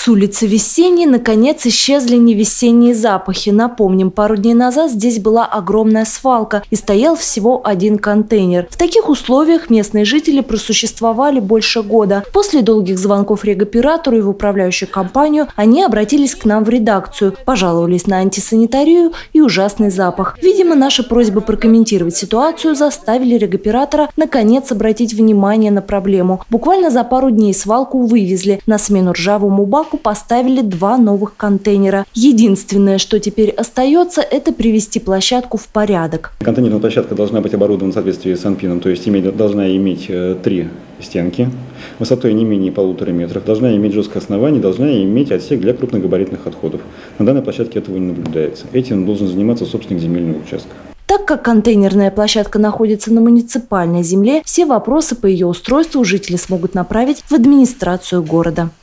С улицы Весенней наконец исчезли невесенние запахи. Напомним, пару дней назад здесь была огромная свалка и стоял всего один контейнер. В таких условиях местные жители просуществовали больше года. После долгих звонков регоператору и в управляющую компанию они обратились к нам в редакцию, пожаловались на антисанитарию и ужасный запах. Видимо, наши просьбы прокомментировать ситуацию заставили регоператора наконец обратить внимание на проблему. Буквально за пару дней свалку вывезли. На смену ржавому баку поставили 2 новых контейнера. Единственное, что теперь остается, это привести площадку в порядок. Контейнерная площадка должна быть оборудована в соответствии с АНПИНом, то есть должна иметь 3 стенки высотой не менее 1,5 метра, должна иметь жесткое основание, должна иметь отсек для крупногабаритных отходов. На данной площадке этого не наблюдается. Этим должен заниматься собственник земельного участка. Так как контейнерная площадка находится на муниципальной земле, все вопросы по ее устройству жители смогут направить в администрацию города.